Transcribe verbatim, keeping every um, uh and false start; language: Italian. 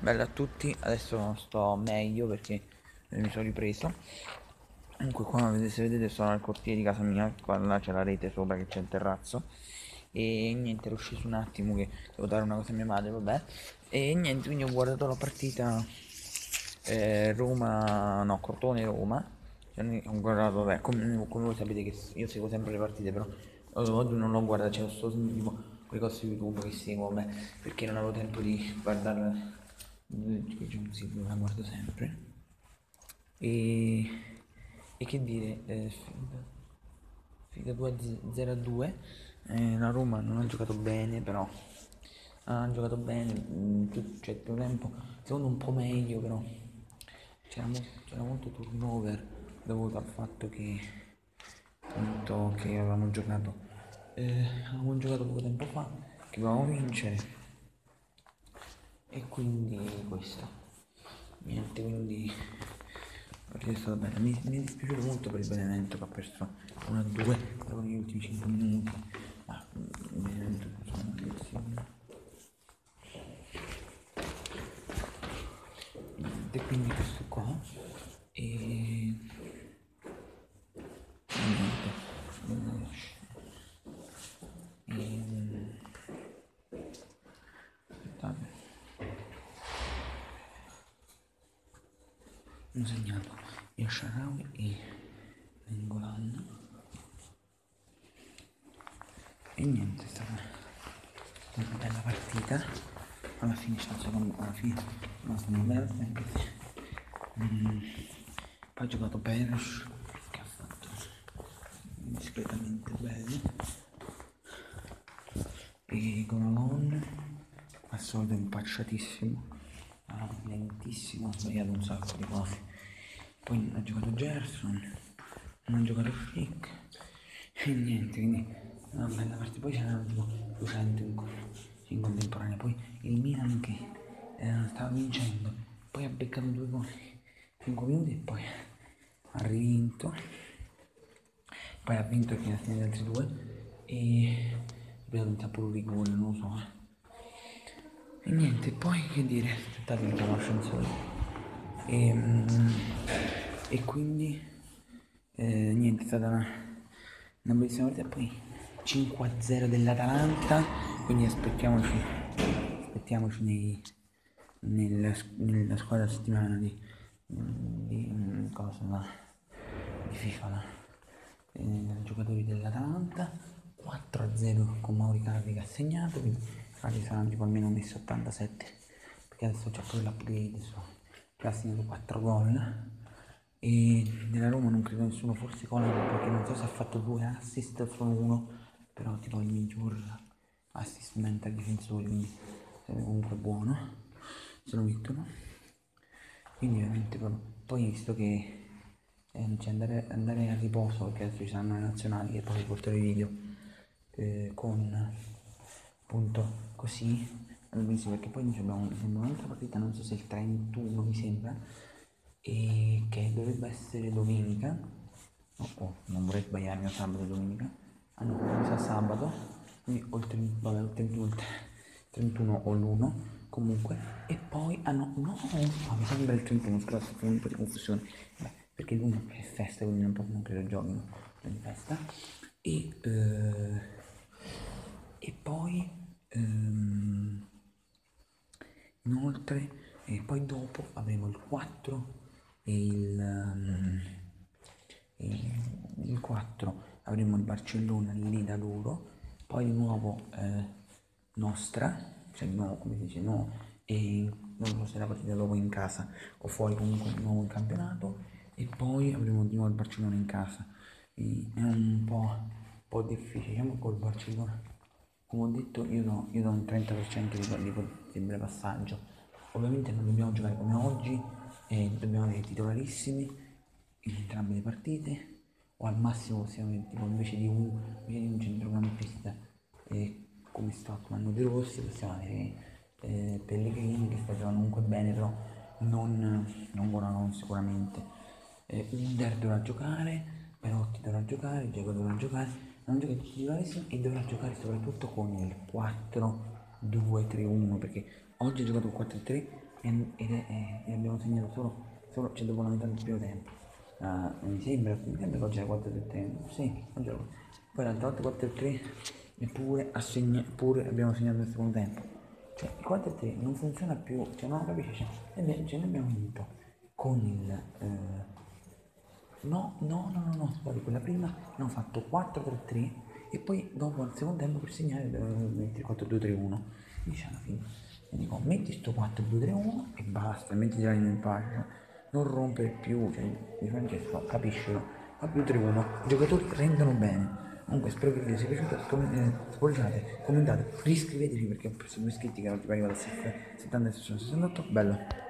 Bella a tutti, adesso sto meglio perché mi sono ripreso. Comunque qua vedete- se vedete sono al cortile di casa mia, qua là c'è la rete sopra che c'è il terrazzo. E niente, ero sceso un attimo che devo dare una cosa a mia madre, vabbè. E niente, quindi ho guardato la partita eh, Roma, no, Crotone-Roma. Cioè, noi ho guardato, vabbè, come, come voi sapete che io seguo sempre le partite, però eh, oggi non l'ho guardato, c'è sto tipo quelle cose su YouTube che seguo, vabbè, perché non avevo tempo di guardare che c'è un sito dove la guardo sempre. E, e che dire, eh, finita due zero a due, eh, la Roma non ha giocato bene, però ha giocato bene, mm, tu- cioè il primo tempo, secondo un po' meglio, però c'era, mo- c'era molto turnover dovuto al fatto che appunto che avevamo giocato eh, avevamo giocato poco tempo fa, che dovevamo vincere e quindi questo. Niente, quindi la partita è stata bella. Mi, mi è dispiaciuto molto per il Benevento che ha perso uno a due dopo negli ultimi cinque minuti. Ma mm, il Benevento insomma bellissimo. E quindi questo qua. E, e niente. E, aspettate, ho segnato il Sharawi e Nengolan. E niente, è stata una bella partita. Alla fine c'è il secondo, alla fine non sono bella, anche se mm, poi ha giocato Peres che ha fatto discretamente bene e Gonalon al solito impacciatissimo, ah, lentissimo, ha sbagliato un sacco di cose. Poi non ha giocato Gerson, non ha giocato Flick e niente, quindi una bella partita. Poi c'erano tipo duecento in, in contemporanea, poi il Milan che eh, stava vincendo, poi ha beccato due gol in cinque minuti e poi ha rivinto, poi ha vinto fino a fine degli altri due e abbiamo vinto pure un rigore, non lo so. eh. E niente, poi che dire, aspettate che chiamo l'ascensore. E, mm, e quindi eh, niente, è stata una, una bellissima partita. Poi cinque a zero dell'Atalanta, quindi aspettiamoci, aspettiamoci nei, nella, nella squadra settimana di, di mm, cosa, no? Di FIFA, no? Eh, giocatori dell'Atalanta, quattro a zero con Mauri Carri che ha segnato, quindi Carri saranno tipo almeno messi ottantasette, perché adesso c'è pure l'upgrade, che ha segnato quattro gol. E della Roma non credo nessuno, forse Conan perché non so se ha fatto due assist o solo uno, però tipo il miglior assist mental difensore, quindi sarebbe comunque buono se lo mettono. Quindi veramente proprio. Poi visto che eh, cioè andare, andare a riposo perché adesso ci saranno le nazionali che poi vi porterò i video eh, con appunto così allora, benissimo, perché poi noi abbiamo mi sembra un'altra partita, non so se il trentuno mi sembra, e che dovrebbe essere domenica. Oh, oh, non vorrei sbagliarmi a sabato e domenica. Ah no, mi sa sabato, quindi o il trentuno, vabbè, il trentuno, il trentuno o l'uno, comunque. E poi, ah no, no, no, mi sembra il trentuno, scusa, sto facendo un po' di confusione. Beh, perché l'uno è festa, quindi non, non credo giochino in festa. E, eh, e poi, ehm, inoltre, e poi dopo avremo il quattro e il, ehm, e il quattro avremo il Barcellona lì da loro, poi di nuovo eh, nostra, cioè di nuovo come si dice no, e non so se la partita dopo in casa o fuori comunque di nuovo in campionato e poi avremo di nuovo il Barcellona in casa. Quindi è un po', un po' difficile, diciamo col Barcellona. Come ho detto io do, io do un trenta per cento di, di possibile passaggio. Ovviamente non dobbiamo giocare come oggi e dobbiamo avere titolarissimi in entrambe le partite o al massimo possiamo avere tipo invece di un, invece di un centrocampista eh, come Stockman o De Rossi possiamo avere eh, Pellegrini che sta giocando comunque bene però non, non buono sicuramente. Eh, Under dovrà giocare, Perotti dovrà giocare, Diego dovrà giocare, non gioca tutti titolarissimi e dovrà giocare soprattutto con il quattro due tre uno perché oggi ha giocato il quattro tre e, ed è- e- e abbiamo segnato solo, solo cioè dopo la metà del primo tempo. Ah, mi sembra, mi sembra che oggi era quattro tre, sì, oggi era- poi l'altra volta quattro tre eppure, assegna, eppure abbiamo segnato nel secondo tempo. Cioè il quattro tre non funziona più, cioè non lo capisci, cioè, noi abbiamo cioè, noi abbiamo vinto con il... eh, no, no, no, no, no, sbaglio, quella prima abbiamo fatto quattro tre tre e poi dopo al secondo tempo per segnare eh, metti il quattro due tre uno. Dice alla fine, e dico, metti sto quattro due tre uno e basta, metti la linea in pace, non rompere più, cioè, di Francesco, capiscilo, quattro due tre uno, i giocatori rendono bene. Comunque spero che il video sia piaciuto, com- eh, spoilerate, commentate, iscrivetevi perché ho perso due iscritti che non ti arrivano da settanta e sessantotto, bello.